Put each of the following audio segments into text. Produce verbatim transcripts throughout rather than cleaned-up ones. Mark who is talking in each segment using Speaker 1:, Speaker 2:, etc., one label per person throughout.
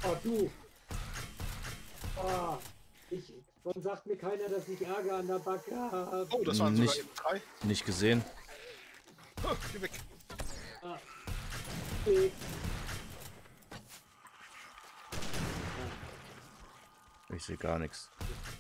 Speaker 1: Oh, du! Oh, ich, warum sagt mir keiner, dass ich Ärger an der Backe habe?
Speaker 2: Oh, das waren
Speaker 3: nicht,
Speaker 2: sogar eben drei.
Speaker 3: Nicht gesehen.
Speaker 2: Oh, geh weg.
Speaker 1: Ah, okay.
Speaker 3: Ich sehe gar nichts.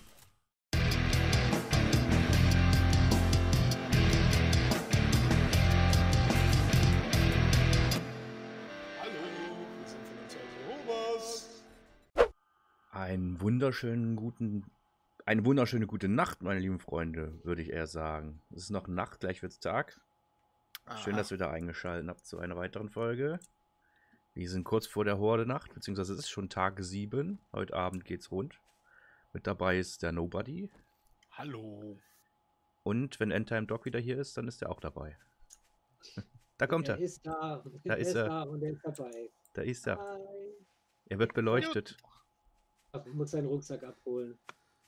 Speaker 2: Hallo, wir sind von den Zeugen Jehovas.
Speaker 3: Einen wunderschönen guten, eine wunderschöne gute Nacht, meine lieben Freunde, würde ich eher sagen. Es ist noch Nacht, gleich wird's Tag. Schön,
Speaker 2: Aha.
Speaker 3: dass ihr da eingeschaltet habt zu einer weiteren Folge. Wir sind kurz vor der Horde-Nacht, beziehungsweise es ist schon Tag sieben. Heute Abend geht's rund. Mit dabei ist der Nobody.
Speaker 2: Hallo.
Speaker 3: Und wenn Endtime Doc wieder hier ist, dann ist er auch dabei. Da kommt er.
Speaker 1: Er ist da,
Speaker 3: Da
Speaker 1: er
Speaker 3: ist
Speaker 1: ist
Speaker 3: er.
Speaker 1: da und er ist dabei.
Speaker 3: Da ist er.
Speaker 1: Hi.
Speaker 3: Er wird beleuchtet.
Speaker 1: Ich muss seinen Rucksack abholen.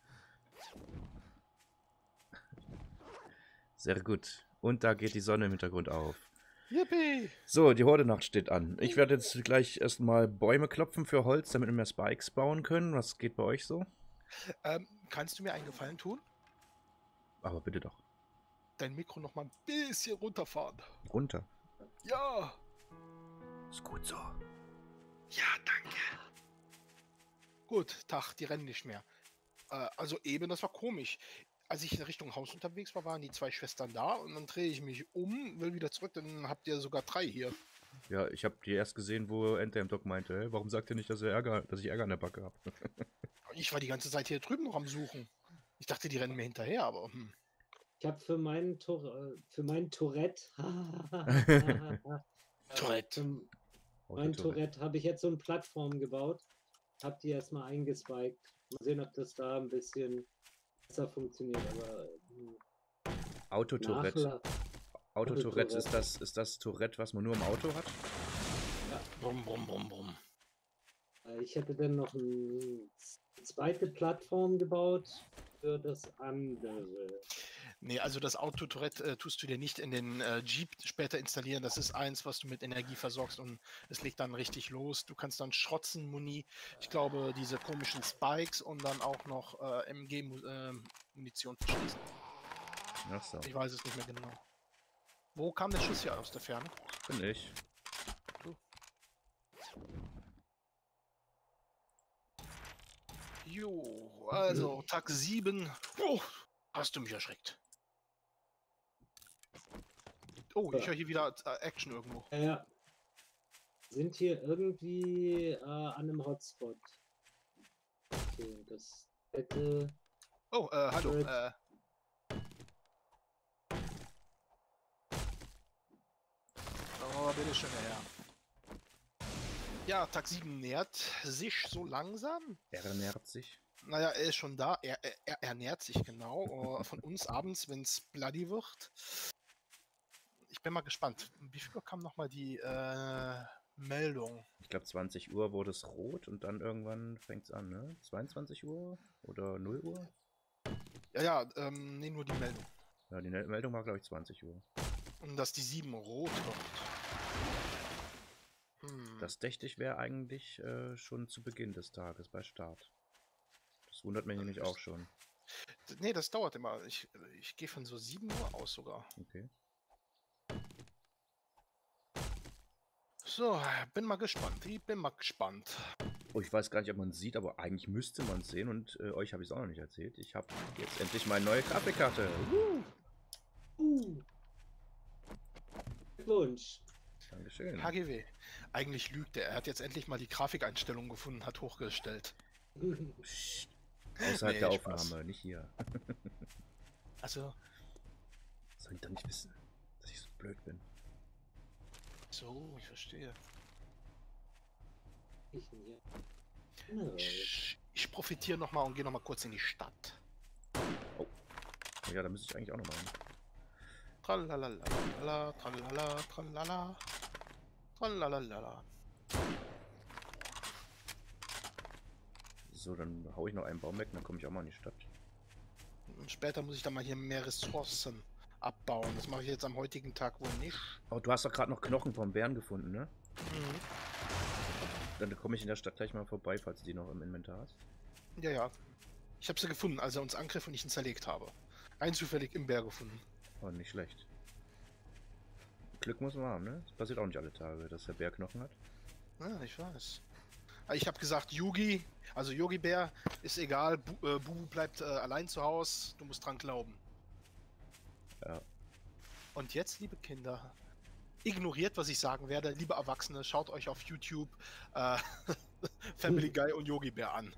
Speaker 3: Sehr gut. Und da geht die Sonne im Hintergrund auf.
Speaker 2: Yippie.
Speaker 3: So, die Horde-Nacht steht an. Ich werde jetzt gleich erstmal Bäume klopfen für Holz, damit wir mehr Spikes bauen können. Was geht bei euch so?
Speaker 2: Ähm, kannst du mir einen Gefallen tun?
Speaker 3: Aber bitte doch.
Speaker 2: Dein Mikro noch mal ein bisschen runterfahren.
Speaker 3: Runter.
Speaker 2: Ja.
Speaker 3: Ist gut so.
Speaker 2: Ja, danke. Gut, Tag, die rennen nicht mehr. Äh, also eben, das war komisch. Als ich in Richtung Haus unterwegs war, waren die zwei Schwestern da und dann drehe ich mich um, will wieder zurück, dann habt ihr sogar drei hier.
Speaker 3: Ja, ich habe die erst gesehen, wo Endtime Doc meinte, hey, warum sagt ihr nicht, dass, ihr Ärger, dass ich Ärger an der Backe habe?
Speaker 2: Ich war die ganze Zeit hier drüben noch am Suchen. Ich dachte, die rennen mir hinterher, aber hm.
Speaker 1: Ich habe für meinen Tor für mein Tourette
Speaker 2: Tourette.
Speaker 1: für mein Tourette habe ich jetzt so eine Plattform gebaut. Hab die erstmal eingespiked. Mal sehen, ob das da ein bisschen besser funktioniert, aber hm,
Speaker 3: Autotourette.
Speaker 1: Nachla-
Speaker 3: Autotourette ist das, ist das Tourette, was man nur im Auto hat?
Speaker 2: Brumm, brumm, brumm, brumm.
Speaker 1: Äh, Ich hätte dann noch eine zweite Plattform gebaut für das andere.
Speaker 2: Nee, also das Auto-Tourette äh, tust du dir nicht in den äh, Jeep später installieren. Das ist eins, was du mit Energie versorgst und es legt dann richtig los. Du kannst dann schrotzen, Muni. Ich glaube, diese komischen Spikes und dann auch noch äh, M G-Munition verschließen.
Speaker 3: Ach so,
Speaker 2: Ich weiß es nicht mehr genau. Wo kam der Schuss hier aus der Ferne?
Speaker 3: bin ich.
Speaker 2: Jo, also Tag sieben. Oh, hast du mich erschreckt. Oh, ich
Speaker 1: Ja.
Speaker 2: höre hier wieder äh, Action irgendwo.
Speaker 1: Ja, ja. Sind hier irgendwie äh, an einem Hotspot. Okay, das hätte.
Speaker 2: Oh, äh, hallo.
Speaker 1: Gut.
Speaker 2: Äh, oh, bitteschön, Herr. Ja, Tag sieben nähert sich so langsam.
Speaker 3: Er ernährt sich.
Speaker 2: Naja, er ist schon da. Er, er, er ernährt sich genau. äh, von uns abends, wenn es bloody wird. Ich bin mal gespannt. Wie viel Uhr kam nochmal die äh, Meldung?
Speaker 3: Ich glaube, zwanzig Uhr wurde es rot und dann irgendwann fängt es an, ne? zweiundzwanzig Uhr oder null Uhr?
Speaker 2: Ja, ja, ähm, nee, nur die Meldung.
Speaker 3: Ja, die Meldung war, glaube ich, zwanzig Uhr.
Speaker 2: Und dass die sieben rot wird. Hm.
Speaker 3: Das dächte ich wäre eigentlich äh, schon zu Beginn des Tages bei Start. Das wundert mich nämlich auch schon.
Speaker 2: Nee, das dauert immer. Ich, ich gehe von so sieben Uhr aus sogar.
Speaker 3: Okay.
Speaker 2: So, bin mal gespannt. Ich bin mal gespannt.
Speaker 3: Oh, ich weiß gar nicht, ob man es sieht, aber eigentlich müsste man es sehen und äh, euch habe ich es auch noch nicht erzählt. Ich habe jetzt endlich meine neue Grafikkarte. Uh,
Speaker 1: Uh. Glückwunsch.
Speaker 3: Dankeschön.
Speaker 2: H G W. Eigentlich lügt er. Er hat jetzt endlich mal die Grafikeinstellung gefunden, hat hochgestellt.
Speaker 3: Psst. Außerhalb
Speaker 2: Nee,
Speaker 3: der
Speaker 2: Spaß.
Speaker 3: Aufnahme, nicht hier.
Speaker 2: Also,
Speaker 3: Soll ich doch nicht wissen, dass ich so blöd bin.
Speaker 2: so, ich verstehe.
Speaker 1: Ich, ja. Na,
Speaker 2: Ich, ich profitiere nochmal und gehe nochmal kurz in die Stadt.
Speaker 3: Oh ja, da müsste ich eigentlich auch nochmal hin.
Speaker 2: Tralalala, tralala, tralala, tralalala.
Speaker 3: So, dann hau ich noch einen Baum weg, dann komme ich auch mal in die Stadt.
Speaker 2: Und später muss ich dann mal hier mehr Ressourcen abbauen. Das mache ich jetzt am heutigen Tag wohl nicht.
Speaker 3: Oh, du hast doch gerade noch Knochen vom Bären gefunden, ne?
Speaker 2: Mhm.
Speaker 3: dann komme ich in der Stadt gleich mal vorbei, falls du die noch im Inventar hast.
Speaker 2: Ja, ja. Ich habe sie gefunden, als er uns angriff und ich ihn zerlegt habe. Rein zufällig im Berg gefunden.
Speaker 3: Oh, nicht schlecht. Glück muss man haben, ne? Das passiert auch nicht alle Tage, dass der Bär Knochen hat.
Speaker 2: Ja, ich weiß. Ich habe gesagt, Yugi, also Yogi Bär, ist egal, Bu äh, Bubu bleibt äh, allein zu Hause, du musst dran glauben.
Speaker 3: Ja.
Speaker 2: Und jetzt, liebe Kinder, ignoriert, was ich sagen werde. Liebe Erwachsene, schaut euch auf YouTube äh, Family Guy und Yogi Bär an.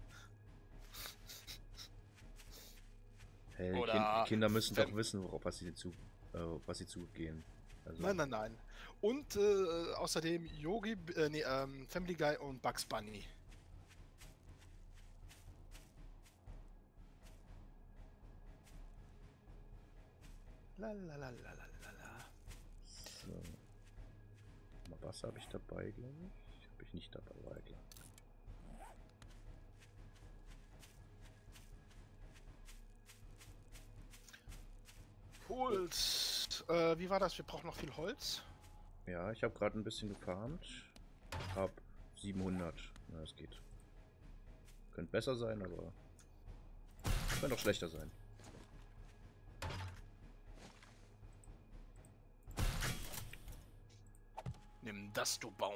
Speaker 3: Hey,
Speaker 2: Oder
Speaker 3: kind, Kinder müssen
Speaker 2: Fam
Speaker 3: doch wissen, worauf was sie zu, äh, was sie zugehen. Also,
Speaker 2: Nein, nein, nein. Und äh, außerdem Yogi, äh, nee, ähm, Family Guy und Bugs Bunny. Lalalala.
Speaker 3: so. Mal Wasser habe ich dabei, glaube ich. Habe ich nicht dabei, war ja klar.
Speaker 2: Holz. Äh, wie war das? Wir brauchen noch viel Holz.
Speaker 3: Ja, ich habe gerade ein bisschen gefarmt. Hab siebenhundert. Na, das geht. Könnte besser sein, aber könnte auch schlechter sein.
Speaker 2: Nimm das, du Baum.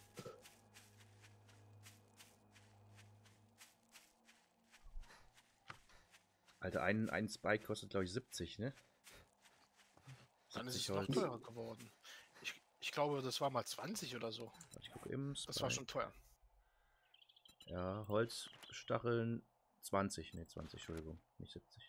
Speaker 3: Alter, ein, ein Spike kostet, glaube ich, siebzig, ne?
Speaker 2: Dann ist es
Speaker 3: siebzig
Speaker 2: noch
Speaker 3: Holz.
Speaker 2: teurer geworden. Ich, ich glaube, das war mal zwanzig oder so.
Speaker 3: Ich gucke eben.
Speaker 2: Das war schon teuer.
Speaker 3: Ja, Holzstacheln zwanzig, ne, zwanzig, Entschuldigung, nicht siebzig.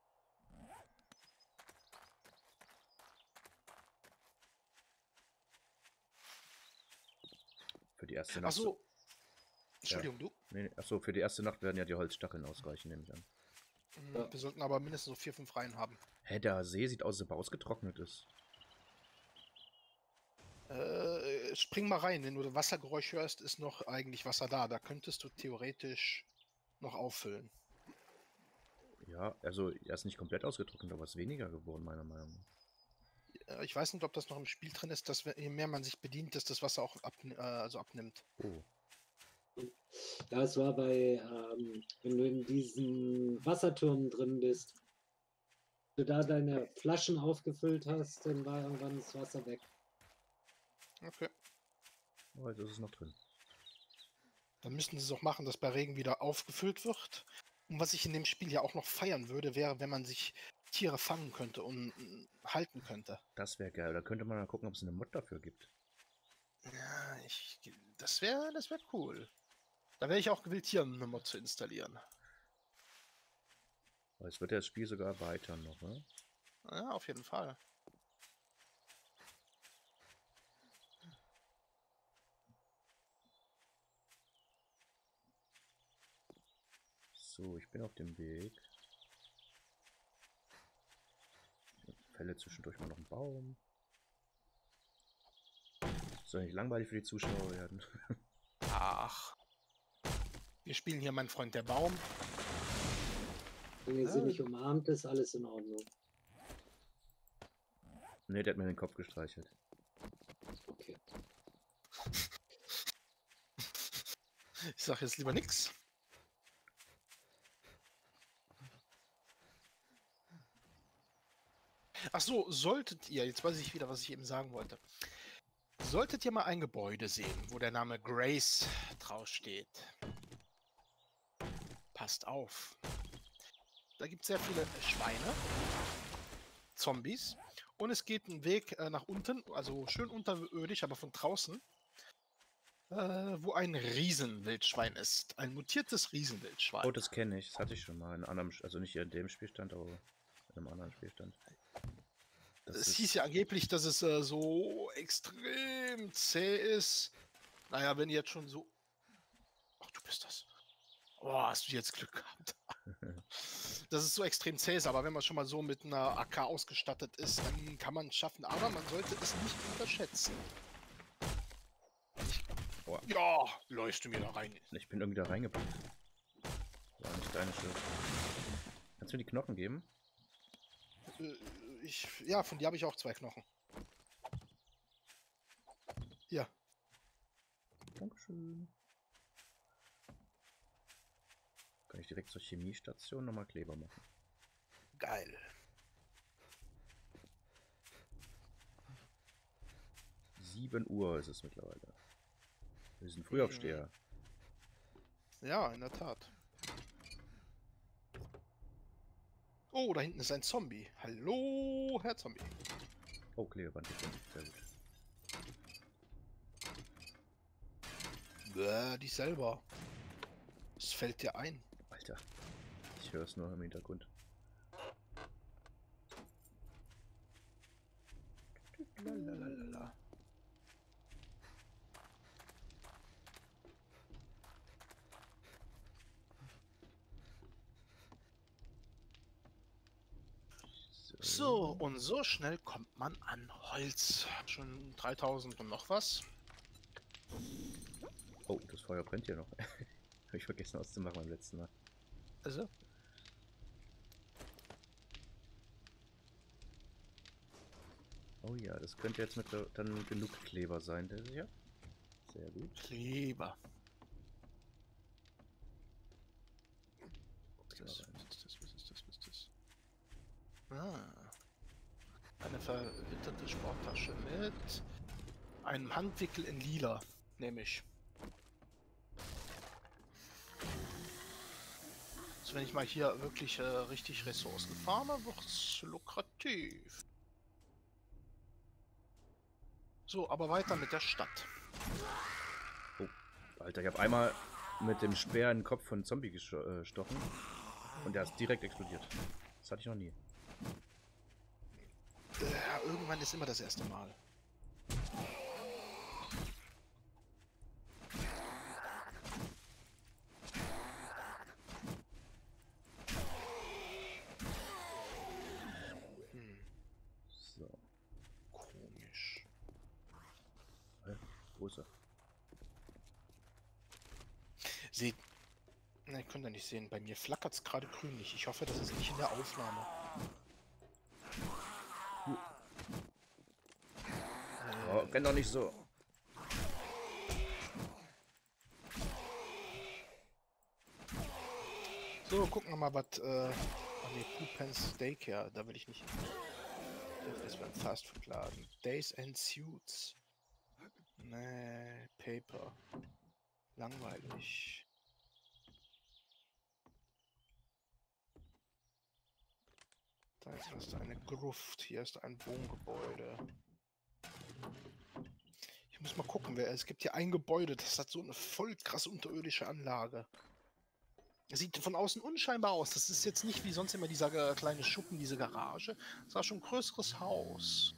Speaker 3: Für die erste Nacht.
Speaker 2: Achso. Entschuldigung,
Speaker 3: Ja. Nee, nee, achso, für die erste Nacht werden ja die Holzstacheln ausreichen, nehme ich an.
Speaker 2: du? Ja. Wir sollten aber mindestens so vier, fünf Reihen haben.
Speaker 3: Hä, der See sieht aus, als ob er ausgetrocknet ist.
Speaker 2: Äh, spring mal rein, wenn du das Wassergeräusch hörst, ist noch eigentlich Wasser da. Da könntest du theoretisch noch auffüllen.
Speaker 3: Ja, also er ist nicht komplett ausgetrocknet, aber es ist weniger geworden, meiner Meinung nach.
Speaker 2: Äh, ich weiß nicht, ob das noch im Spiel drin ist, dass je mehr man sich bedient, dass das Wasser auch ab, äh, also abnimmt.
Speaker 3: Oh.
Speaker 1: Ja, es war bei, ähm, wenn du in diesen Wasserturm drin bist, wenn du da deine Flaschen aufgefüllt hast, dann war irgendwann das Wasser weg.
Speaker 2: Okay.
Speaker 3: Oh, jetzt ist es noch drin.
Speaker 2: Dann müssten sie es auch machen, dass bei Regen wieder aufgefüllt wird. Und was ich in dem Spiel ja auch noch feiern würde, wäre, wenn man sich Tiere fangen könnte und äh, halten könnte.
Speaker 3: Das wäre geil. Da könnte man dann gucken, ob es eine Mod dafür gibt.
Speaker 2: Ja, ich, das wäre das wär cool. Da wäre ich auch gewillt, hier eine Mod zu installieren.
Speaker 3: Aber es wird ja das Spiel sogar erweitern noch, ne?
Speaker 2: Ja, auf jeden Fall.
Speaker 3: So, ich bin auf dem Weg. Ich fälle zwischendurch mal noch einen Baum. Soll nicht langweilig für die Zuschauer werden.
Speaker 2: Ach. Wir spielen hier, mein Freund, der Baum.
Speaker 1: Wenn ihr
Speaker 2: Ah.
Speaker 1: sie nicht umarmt, ist alles in Ordnung.
Speaker 3: Ne, der hat mir den Kopf gestreichelt.
Speaker 1: Okay.
Speaker 2: Ich sag jetzt lieber nix. Ach so, solltet ihr, jetzt weiß ich wieder, was ich eben sagen wollte. Solltet ihr mal ein Gebäude sehen, wo der Name Grace draufsteht, passt auf. Da gibt es sehr viele Schweine, Zombies und es geht ein Weg äh, nach unten, also schön unterirdisch, aber von draußen, äh, wo ein Riesenwildschwein ist. Ein mutiertes Riesenwildschwein.
Speaker 3: Oh, das kenne ich. Das hatte ich schon mal in einem anderem, also nicht hier in dem Spielstand, aber in einem anderen Spielstand. Das
Speaker 2: Es
Speaker 3: ist-
Speaker 2: hieß ja angeblich, dass es äh, so extrem zäh ist. Naja, wenn ihr jetzt schon so... Ach, du bist das. Oh, hast du jetzt Glück gehabt. Dass es so extrem zäh ist, aber wenn man schon mal so mit einer A K ausgestattet ist, dann kann man es schaffen. Aber man sollte es nicht unterschätzen.
Speaker 3: Boah.
Speaker 2: Ja, läufst du mir da rein.
Speaker 3: Ich bin irgendwie da reingepackt. War nicht deine Schuld. Kannst du mir die Knochen geben?
Speaker 2: Äh, Ich, ja, von dir habe ich auch zwei Knochen. Ja.
Speaker 3: Dankeschön. Kann ich direkt zur Chemiestation nochmal Kleber machen.
Speaker 2: Geil.
Speaker 3: sieben Uhr ist es mittlerweile. Wir sind Frühaufsteher.
Speaker 2: Ja, in der Tat. Oh, da hinten ist ein Zombie. Hallo, Herr Zombie.
Speaker 3: Oh, Klebeband gefunden. Sehr gut.
Speaker 2: Bäh, dich selber. Was fällt dir ein?
Speaker 3: Alter. Ich höre es nur im Hintergrund.
Speaker 2: Lalalala. So, und so schnell kommt man an Holz. Schon dreitausend und noch was.
Speaker 3: Oh, das Feuer brennt hier noch. Habe ich vergessen auszumachen beim letzten Mal.
Speaker 2: Also,
Speaker 3: Oh ja, das könnte jetzt mit der, dann genug Kleber sein, der ja. Sehr gut.
Speaker 2: Kleber. Was
Speaker 3: Kleber
Speaker 2: ist das?
Speaker 3: rein.
Speaker 2: Was ist das? Was ist das? Was ist das? Ah. Eine verwitterte Sporttasche mit einem Handwickel in lila, nehme ich. Also wenn ich mal hier wirklich äh, richtig Ressourcen farme, wird es lukrativ. So, aber weiter mit der Stadt.
Speaker 3: Oh, Alter, ich habe einmal mit dem Speer in den Kopf von einem Zombie gestochen und der ist direkt explodiert. Das hatte ich noch nie.
Speaker 2: Ja, irgendwann ist immer das erste Mal. Hm,
Speaker 3: So.
Speaker 2: komisch.
Speaker 3: Hä? Wo ist er?
Speaker 2: Seht. Ne, könnt ihr nicht sehen. Bei mir flackert es gerade grünlich. Ich hoffe, das ist nicht in der Aufnahme.
Speaker 3: Oh, renn doch nicht so.
Speaker 2: So, gucken wir mal, was. Äh, oh ne, Poopens Daycare, da will ich nicht hin. Das ist beim Fastfood-Laden. Days and Suits. Nee, Paper. Langweilig. Da ist was, eine Gruft. Hier ist ein Wohngebäude. Ich muss mal gucken, wer, es gibt hier ein Gebäude, das hat so eine voll krass unterirdische Anlage. Das sieht von außen unscheinbar aus. Das ist jetzt nicht wie sonst immer dieser äh, kleine Schuppen, diese Garage. Das war schon ein größeres Haus.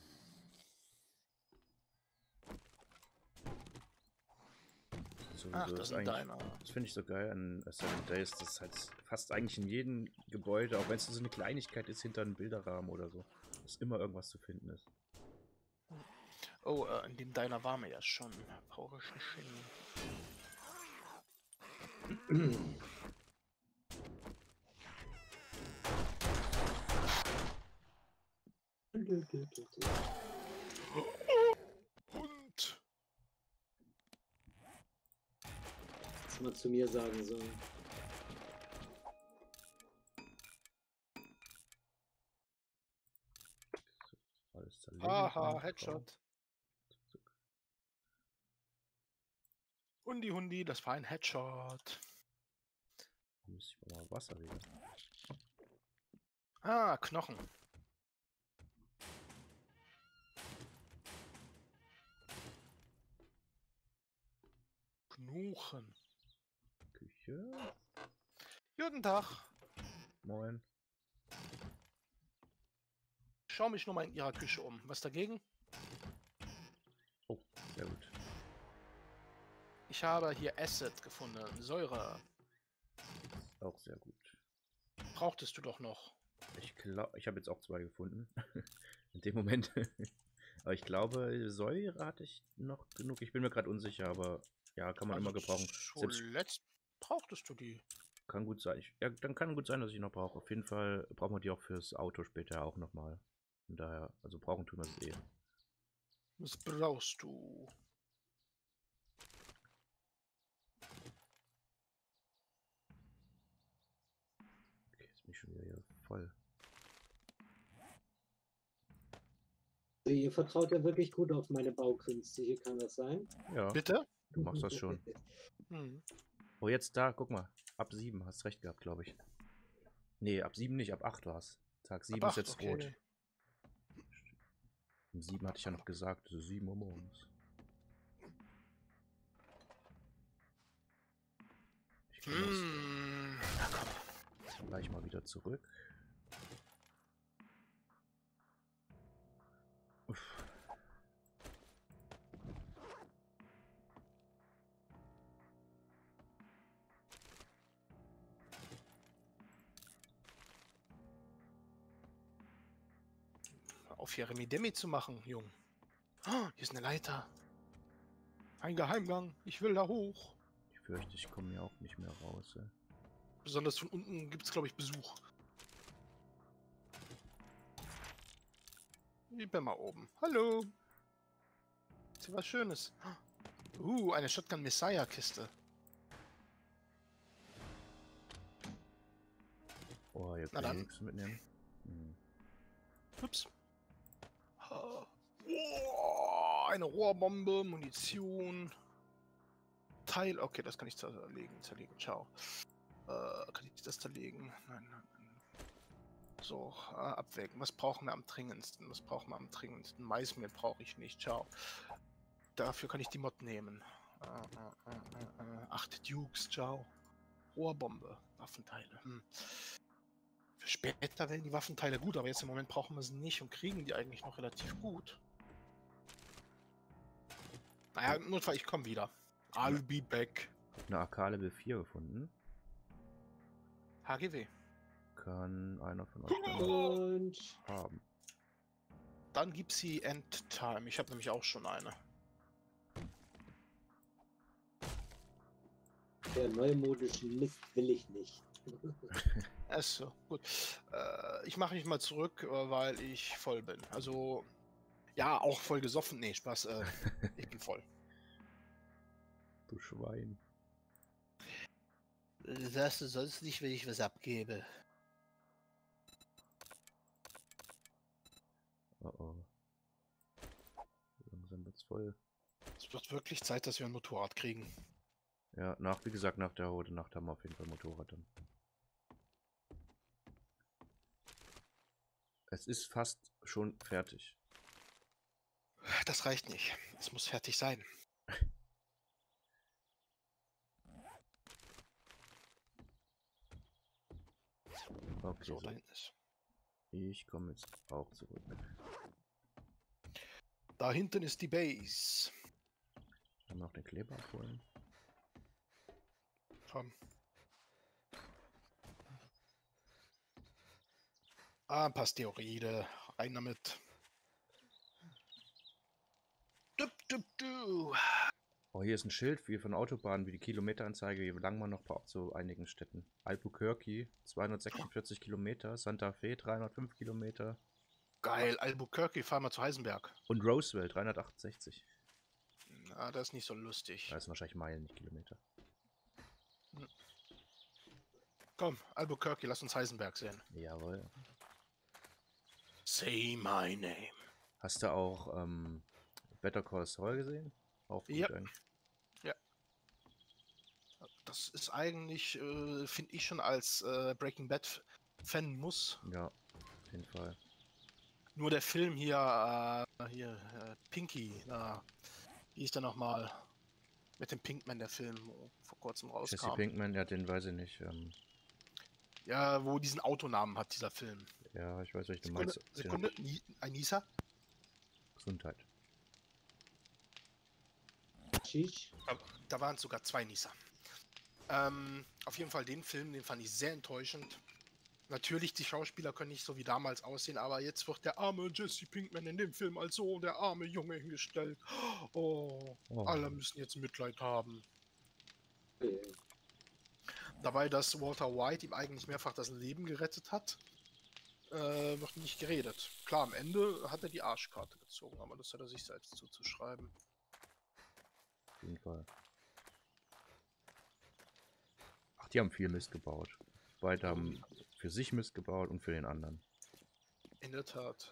Speaker 3: So,
Speaker 2: Ach,
Speaker 3: so
Speaker 2: das
Speaker 3: ist
Speaker 2: ist ein
Speaker 3: eigentlich,
Speaker 2: Diner.
Speaker 3: das finde ich so geil an Seven Days. Das ist halt fast eigentlich in jedem Gebäude, auch wenn es so eine Kleinigkeit ist hinter einem Bilderrahmen oder so, dass immer irgendwas zu finden ist.
Speaker 2: Oh, äh, in dem Diner waren wir ja schon. Brauche ich nicht hin. Hund!
Speaker 1: Was man zu mir sagen soll.
Speaker 3: Alles zerlegen.
Speaker 2: Aha, Headshot. Hundi, Hundi, das war ein Headshot.
Speaker 3: Da müsste ich mal Wasser wieder.
Speaker 2: Ah, Knochen. Knochen.
Speaker 3: Küche.
Speaker 2: Guten Tag.
Speaker 3: Moin.
Speaker 2: Schau mich nochmal in Ihrer Küche um. Was dagegen?
Speaker 3: Oh, sehr gut.
Speaker 2: Ich habe hier Acid gefunden. Säure.
Speaker 3: Auch sehr gut.
Speaker 2: Brauchtest du doch noch.
Speaker 3: Ich glaube, ich habe jetzt auch zwei gefunden. In dem Moment. Aber ich glaube, Säure hatte ich noch genug. Ich bin mir gerade unsicher, aber ja, kann man
Speaker 2: Also
Speaker 3: immer gebrauchen. Selbst
Speaker 2: zuletzt brauchtest du die.
Speaker 3: kann gut sein. Ich, ja, dann kann gut sein, dass ich noch brauche. Auf jeden Fall brauchen wir die auch fürs Auto später auch nochmal. Von daher, also brauchen tun wir es eh.
Speaker 2: Was brauchst du?
Speaker 3: Nicht schon wieder hier voll.
Speaker 1: Also ihr vertraut ja wirklich gut auf meine Baukünste, hier kann das sein?
Speaker 3: Ja,
Speaker 2: Bitte?
Speaker 3: du machst das schon.
Speaker 2: Hm.
Speaker 3: Oh, jetzt da, guck mal. Ab sieben, hast recht gehabt, glaube ich. Nee, ab sieben nicht, ab acht war's. Tag sieben
Speaker 2: Ab
Speaker 3: ist jetzt
Speaker 2: acht, okay.
Speaker 3: rot. Um sieben hatte ich ja noch gesagt, so sieben Uhr morgens. Ich komme jetzt
Speaker 2: Hm. Na komm.
Speaker 3: gleich mal wieder zurück. Uff.
Speaker 2: Auf hier Remi-Demi zu machen, Jung. Ah, hier ist eine Leiter. Ein Geheimgang. Ich will da hoch.
Speaker 3: Ich fürchte, ich komme hier auch nicht mehr raus. Ey.
Speaker 2: Besonders von unten gibt es, glaube ich, Besuch. Ich bin mal oben. Hallo. Ist hier was Schönes? Uh, eine Shotgun Messiah Kiste.
Speaker 3: Oh, hier
Speaker 2: Na
Speaker 3: kann ich
Speaker 2: dann.
Speaker 3: nichts mitnehmen. Hm.
Speaker 2: Ups. Oh, eine Rohrbombe, Munition. Teil. Okay, das kann ich zerlegen. Zerlegen. Ciao. Äh, kann ich das zerlegen? Nein, nein, nein. So, äh, abwägen. Was brauchen wir am dringendsten? Was brauchen wir am dringendsten? Maismehl brauche ich nicht. Ciao. Dafür kann ich die Mod nehmen. Äh, äh, äh, äh, acht Dukes. Ciao. Rohrbombe. Waffenteile. Hm. Für später werden die Waffenteile gut, aber jetzt im Moment brauchen wir sie nicht und kriegen die eigentlich noch relativ gut. Naja, im Notfall, ich komme wieder. I'll be back.
Speaker 3: Eine A K Level vier gefunden.
Speaker 2: H G W.
Speaker 3: Kann einer von euch dann
Speaker 1: Und
Speaker 3: haben.
Speaker 2: Dann gibt's sie Endtime. Ich habe nämlich auch schon eine.
Speaker 1: der neumodischen Mist will ich nicht.
Speaker 2: Achso, gut. Äh, ich mache mich mal zurück, äh, weil ich voll bin. Also, ja, auch voll gesoffen. Nee, Spaß. Äh, ich bin voll.
Speaker 3: Du Schwein.
Speaker 2: Sagst du sonst nicht, wenn ich was abgebe?
Speaker 3: Oh oh. Langsam wird's voll.
Speaker 2: Es wird wirklich Zeit, dass wir ein Motorrad kriegen.
Speaker 3: Ja, nach, wie gesagt, nach der Rote Nacht haben wir auf jeden Fall Motorrad dann. Es ist fast schon fertig.
Speaker 2: Das reicht nicht. Es muss fertig sein.
Speaker 3: Okay,
Speaker 2: So,
Speaker 3: so.
Speaker 2: da hinten ist.
Speaker 3: Ich komme jetzt auch zurück.
Speaker 2: Da hinten ist die Base.
Speaker 3: Dann noch den Kleber abholen.
Speaker 2: Komm. Ah, ein paar Steroide. Rein damit. Du, du, du.
Speaker 3: Oh, hier ist ein Schild wie von Autobahnen, wie die Kilometeranzeige, wie lang man noch braucht zu einigen Städten. Albuquerque, zweihundertsechsundvierzig Kilometer. Santa Fe, dreihundertfünf Kilometer.
Speaker 2: Geil, Albuquerque, fahren wir zu Heisenberg.
Speaker 3: Und Roswell, dreihundertachtundsechzig.
Speaker 2: Na, das ist nicht so lustig.
Speaker 3: Das sind wahrscheinlich Meilen, nicht Kilometer.
Speaker 2: Komm, Albuquerque, lass uns Heisenberg sehen.
Speaker 3: Jawohl.
Speaker 2: Say my name.
Speaker 3: Hast du auch ähm, Better Call Saul gesehen? Auch gut,
Speaker 2: Ja.
Speaker 3: eigentlich.
Speaker 2: Das ist eigentlich, äh, finde ich schon als äh, Breaking Bad Fan muss.
Speaker 3: Ja, auf jeden Fall.
Speaker 2: Nur der Film hier, äh, hier, äh, Pinky, äh, wie ist der nochmal? Mit dem Pinkman, der Film, wo vor kurzem
Speaker 3: Jesse
Speaker 2: rauskam.
Speaker 3: Pinkman, ja, den weiß ich nicht. Ähm,
Speaker 2: Ja, wo diesen Autonamen hat, dieser Film.
Speaker 3: ja, ich weiß, was du
Speaker 2: Sekunde,
Speaker 3: meinst.
Speaker 2: Sekunde, Ni- ein Nisa?
Speaker 3: Gesundheit.
Speaker 1: Sheesh.
Speaker 2: Da, da waren sogar zwei Nisa. Ähm, auf jeden Fall den Film, den fand ich sehr enttäuschend. Natürlich, die Schauspieler können nicht so wie damals aussehen, aber jetzt wird der arme Jesse Pinkman in dem Film als so der arme Junge hingestellt. Oh,
Speaker 3: Oh.
Speaker 2: alle müssen jetzt Mitleid haben.
Speaker 1: Okay.
Speaker 2: Dabei, dass Walter White ihm eigentlich mehrfach das Leben gerettet hat, äh, wird nicht geredet. Klar, am Ende hat er die Arschkarte gezogen, aber das hat er sich selbst zuzuschreiben.
Speaker 3: Auf jeden Fall. Ach, die haben viel Mist gebaut. Beide haben für sich Mist gebaut und für den anderen.
Speaker 2: In der Tat.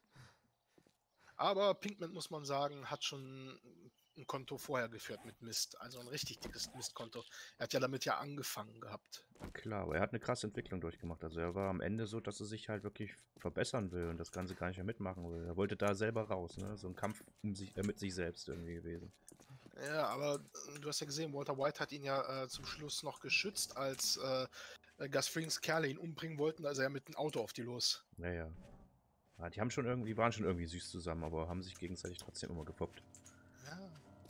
Speaker 2: Aber Pinkman, muss man sagen, hat schon ein Konto vorher geführt mit Mist. Also ein richtig dickes Mistkonto. Er hat ja damit ja angefangen gehabt.
Speaker 3: Klar, aber er hat eine krasse Entwicklung durchgemacht. Also er war am Ende so, dass er sich halt wirklich verbessern will und das Ganze gar nicht mehr mitmachen will. Er wollte da selber raus, ne? So ein Kampf um sich, äh, mit sich selbst irgendwie gewesen.
Speaker 2: Ja, aber äh, du hast ja gesehen, Walter White hat ihn ja äh, zum Schluss noch geschützt, als äh, Gus Frings Kerle ihn umbringen wollten, also er mit dem Auto auf die los.
Speaker 3: Naja. Ja, die haben schon irgendwie, waren schon irgendwie süß zusammen, aber haben sich gegenseitig trotzdem immer gepoppt.
Speaker 2: Ja.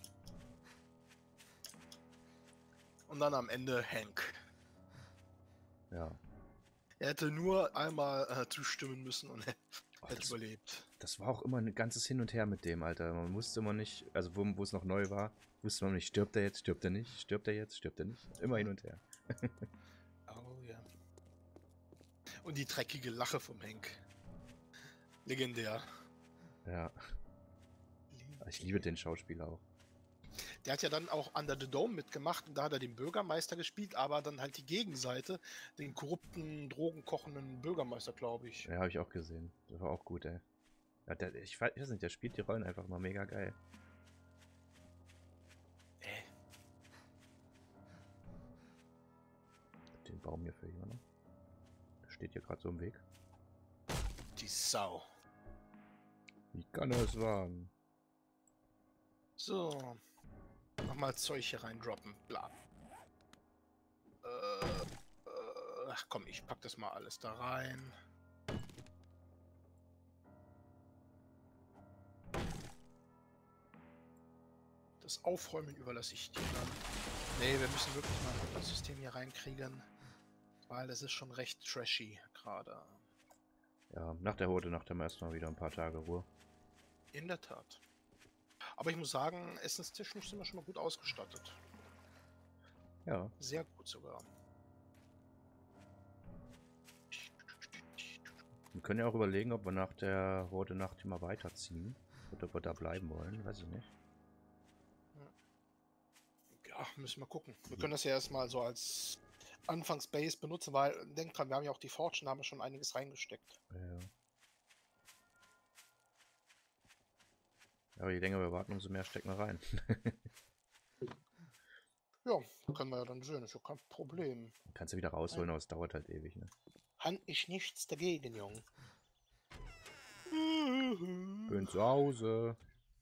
Speaker 2: Und dann am Ende Hank.
Speaker 3: Ja.
Speaker 2: Er hätte nur einmal äh, zustimmen müssen und er
Speaker 3: Oh,
Speaker 2: hätte
Speaker 3: das,
Speaker 2: überlebt.
Speaker 3: das war auch immer ein ganzes Hin und Her mit dem, Alter. Man wusste immer nicht, also wo, wo es noch neu war, wusste man nicht, stirbt er jetzt, stirbt er nicht, stirbt er jetzt, stirbt er nicht. Immer hin und her.
Speaker 2: Oh ja. Und die dreckige Lache vom Hank. Legendär.
Speaker 3: Ja. Ich liebe den Schauspieler auch.
Speaker 2: Der hat ja dann auch Under the Dome mitgemacht und da hat er den Bürgermeister gespielt, aber dann halt die Gegenseite, den korrupten, drogenkochenden Bürgermeister, glaube ich.
Speaker 3: Ja, habe ich auch gesehen. Das war auch gut, ey. Ja, der, ich weiß nicht, der spielt die Rollen einfach mal mega geil.
Speaker 2: Äh.
Speaker 3: Den Baum hier für hier, ne? Der steht hier gerade so im Weg.
Speaker 2: Die Sau.
Speaker 3: Wie kann er es wagen?
Speaker 2: So. Nochmal Zeug hier reindroppen. Bla. Äh, äh, ach komm, ich pack das mal alles da rein. Das Aufräumen überlasse ich dir dann. Nee, wir müssen wirklich mal das System hier reinkriegen. Weil das ist schon recht trashy gerade.
Speaker 3: Ja, nach der Horde, nach dem erstmal wieder ein paar Tage Ruhe.
Speaker 2: In der Tat. Aber ich muss sagen, essenstechnisch sind wir schon mal gut ausgestattet.
Speaker 3: Ja,
Speaker 2: Sehr gut sogar.
Speaker 3: wir können ja auch überlegen, ob wir nach der Horde Nacht mal weiterziehen. Oder ob wir da bleiben wollen, weiß ich nicht.
Speaker 2: Ja, müssen wir gucken. Wir können das ja erstmal so als Anfangsbase benutzen, weil, denkt dran, wir haben ja auch die Fortune, da haben wir schon einiges reingesteckt.
Speaker 3: Ja. Aber je länger wir warten, umso mehr stecken wir rein.
Speaker 2: Ja, können wir ja dann sehen, ist ja kein Problem.
Speaker 3: Kannst du wieder rausholen, aber es dauert halt ewig, ne?
Speaker 2: Han ich nichts dagegen, Junge.
Speaker 3: Bin zu Hause.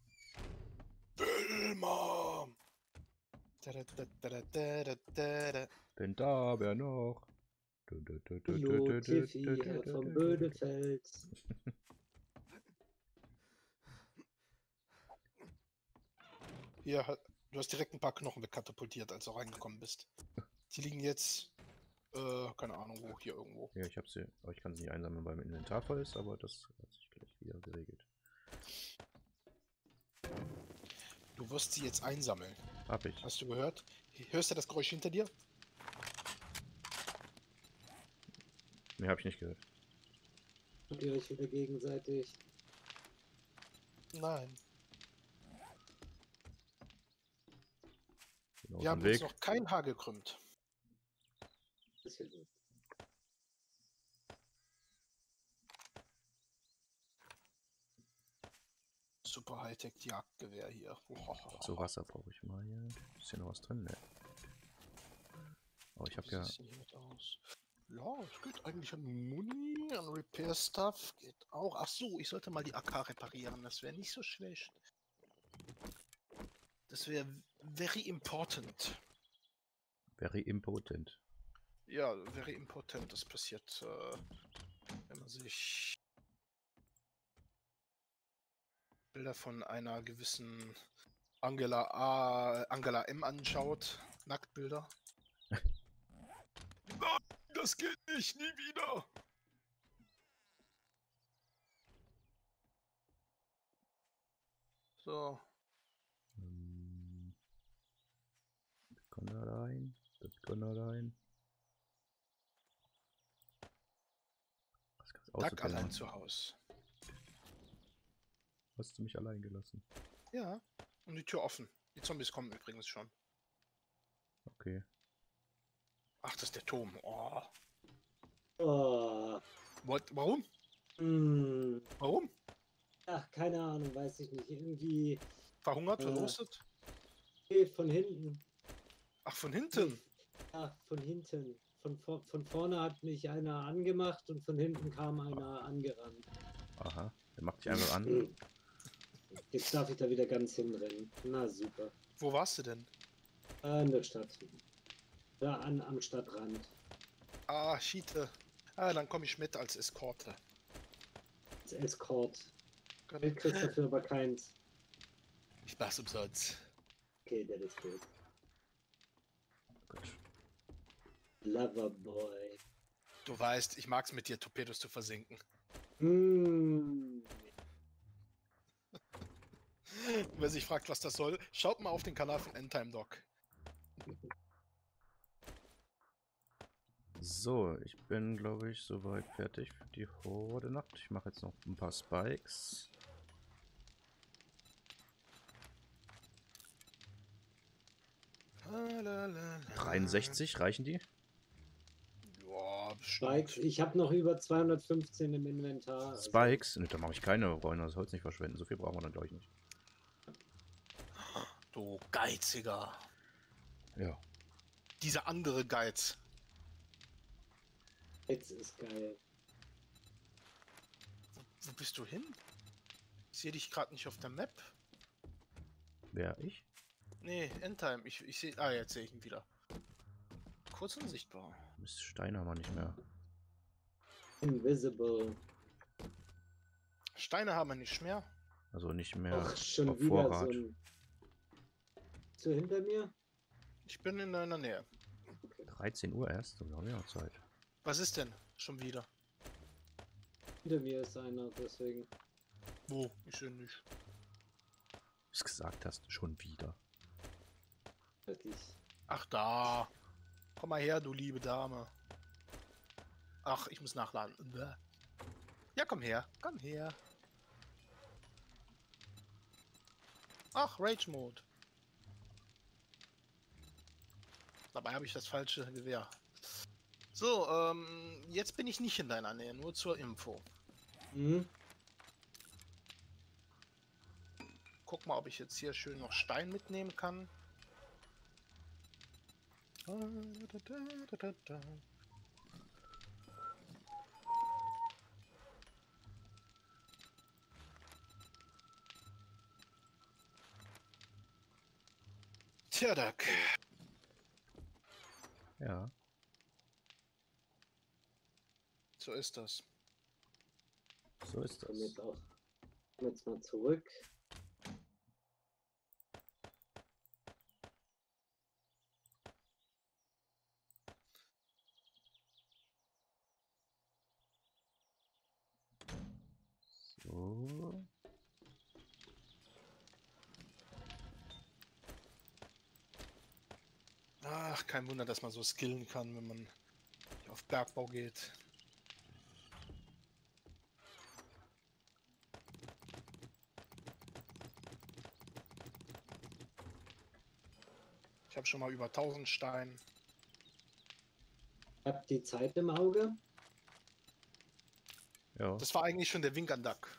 Speaker 2: Wilma! Da-da-da-da-da-da-da-da.
Speaker 3: Bin da, wer noch? Du, du, du, du,
Speaker 1: Hallo,
Speaker 3: du, du,
Speaker 1: Tiffy,
Speaker 3: du, du,
Speaker 1: Herr
Speaker 3: du,
Speaker 1: vom
Speaker 3: du, du.
Speaker 1: Bödefels.
Speaker 2: Hier, hat- du hast direkt ein paar Knochen wegkatapultiert, als du reingekommen bist. Die liegen jetzt, äh, keine Ahnung wo, hier irgendwo.
Speaker 3: Ja, ich hab sie, aber ich kann sie nicht einsammeln, weil mein Inventar voll ist, aber das hat sich gleich wieder geregelt.
Speaker 2: Du wirst sie jetzt einsammeln.
Speaker 3: Hab ich.
Speaker 2: Hast du gehört? Hörst du das Geräusch hinter dir?
Speaker 3: Nee, hab ich nicht gehört.
Speaker 1: Habt ihr euch wieder gegenseitig?
Speaker 2: Nein.
Speaker 3: Bin auf
Speaker 2: Wir haben
Speaker 3: dem
Speaker 2: uns
Speaker 3: Weg.
Speaker 2: noch kein Haar gekrümmt.
Speaker 1: Das ist ja gut.
Speaker 2: Super Hightech-Jagdgewehr hier.
Speaker 3: So, Wasser brauche ich mal hier. Ist hier noch was drin? Ne. Aber ich habe
Speaker 2: Wie
Speaker 3: ja.
Speaker 2: sieht's denn hiermit aus? Ja, es geht eigentlich an Muni, an Repair-Stuff. Geht auch. Ach so, ich sollte mal die A K reparieren. Das wäre nicht so schlecht. Das wäre very important.
Speaker 3: Very impotent.
Speaker 2: Ja, very important. Das passiert, äh, wenn man sich Bilder von einer gewissen Angela A, Angela M anschaut. Nacktbilder. Nein, das geht nicht, nie wieder. So,
Speaker 3: Hm. Das kann da rein. Das kann da rein. Was kannst du
Speaker 2: Duck
Speaker 3: aussortieren?
Speaker 2: allein zu Hause.
Speaker 3: Hast du mich allein gelassen?
Speaker 2: Ja, und die Tür offen. Die Zombies kommen übrigens schon.
Speaker 3: Okay.
Speaker 2: Ach, das ist der Turm. Oh.
Speaker 1: Oh.
Speaker 2: What? Warum?
Speaker 1: Hm.
Speaker 2: Warum?
Speaker 1: Ach, keine Ahnung, weiß ich nicht. Irgendwie
Speaker 2: Verhungert,
Speaker 1: Äh.
Speaker 2: verrostet?
Speaker 1: nee, von hinten.
Speaker 2: Ach, von hinten.
Speaker 1: Ja, von hinten. Von, vor- von vorne hat mich einer angemacht und von hinten kam einer angerannt.
Speaker 3: Aha, der macht dich einfach an.
Speaker 1: Jetzt darf ich da wieder ganz hinrennen. Na super.
Speaker 2: Wo warst du denn?
Speaker 1: Äh, in der Stadt. Da an, am Stadtrand.
Speaker 2: Ah, Schiete. Ah, dann komme ich mit als Eskorte.
Speaker 1: Als Escort. Geld kriegst dafür aber keins.
Speaker 2: Ich mach's umsonst.
Speaker 1: Okay, der ist gut.
Speaker 3: Gut.
Speaker 1: Loverboy.
Speaker 2: Du weißt, ich mag's mit dir, Torpedos zu versinken.
Speaker 1: Mm.
Speaker 2: Wer sich fragt, was das soll, schaut mal auf den Kanal von Endtime Doc.
Speaker 3: So, ich bin, glaube ich, soweit fertig für die Horde-Nacht. Ich mache jetzt noch ein paar Spikes. dreiundsechzig, reichen die?
Speaker 2: Ja,
Speaker 1: Spikes, ich habe noch über zweihundertfünfzehn im Inventar. also-
Speaker 3: Spikes? Ne, da mache ich keine, wollen das Holz nicht verschwenden. So viel brauchen wir dann, glaube ich, nicht.
Speaker 2: Du Geiziger.
Speaker 3: Ja.
Speaker 2: Dieser andere Geiz.
Speaker 1: Jetzt ist geil.
Speaker 2: Wo, wo bist du hin? Ich sehe dich gerade nicht auf der Map.
Speaker 3: Wer, ich?
Speaker 2: Nee, Endtime. Ich, ich sehe. Ah, jetzt sehe ich ihn wieder. Kurz unsichtbar.
Speaker 3: Mist, Stein haben wir nicht mehr.
Speaker 1: Invisible.
Speaker 2: Steine haben wir nicht mehr.
Speaker 3: Also nicht mehr
Speaker 1: Ach, schon
Speaker 3: auf
Speaker 1: wieder
Speaker 3: Vorrat.
Speaker 1: so ein... Bist du hinter mir?
Speaker 2: Ich bin in deiner Nähe.
Speaker 3: dreizehn Uhr erst, dann haben wir noch Zeit.
Speaker 2: Was ist denn? Schon wieder.
Speaker 1: Hinter mir ist einer, deswegen.
Speaker 2: Wo? Ich sehe nicht.
Speaker 3: Wie du gesagt hast, schon wieder.
Speaker 1: Wirklich.
Speaker 2: Ach, da. Komm mal her, du liebe Dame. Ach, ich muss nachladen. Bäh. Ja, komm her. Komm her. Ach, Rage Mode. Dabei habe ich das falsche Gewehr. So, ähm, jetzt bin ich nicht in deiner Nähe, nur zur Info.
Speaker 1: Hm?
Speaker 2: Guck mal, ob ich jetzt hier schön noch Stein mitnehmen kann. Tja, Duck.
Speaker 3: Ja.
Speaker 2: So ist das.
Speaker 3: So ist
Speaker 1: Komm
Speaker 3: das.
Speaker 1: jetzt auch. Komm jetzt mal zurück.
Speaker 3: So.
Speaker 2: Ach, kein Wunder, dass man so skillen kann, wenn man auf Bergbau geht. Ich habe schon mal über tausend Steine.
Speaker 1: Ich hab die Zeit im Auge.
Speaker 3: Ja,
Speaker 2: Das war eigentlich schon der Wink an Duck.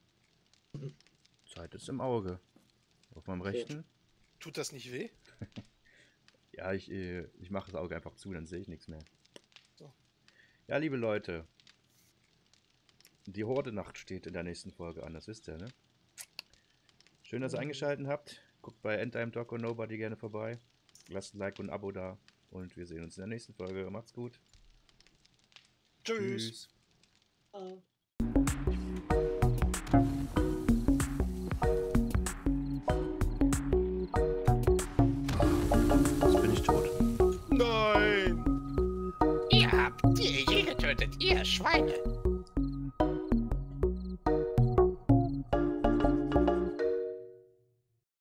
Speaker 3: Zeit ist im Auge. Auf meinem
Speaker 1: Okay.
Speaker 3: rechten.
Speaker 2: Tut das nicht weh?
Speaker 3: Ja, ich, äh, ich mache das Auge einfach zu, dann sehe ich nichts mehr.
Speaker 2: So.
Speaker 3: Ja, liebe Leute. Die Horde-Nacht steht in der nächsten Folge an, das wisst ihr, ne? Schön, dass ihr eingeschaltet habt. Guckt bei Endtime Doc und Nobody gerne vorbei. Lasst ein Like und ein Abo da. Und wir sehen uns in der nächsten Folge. Macht's gut.
Speaker 2: Tschüss.
Speaker 1: Ah.
Speaker 3: Jetzt bin ich tot.
Speaker 2: Nein!
Speaker 4: Ihr habt die getötet, ihr Schweine!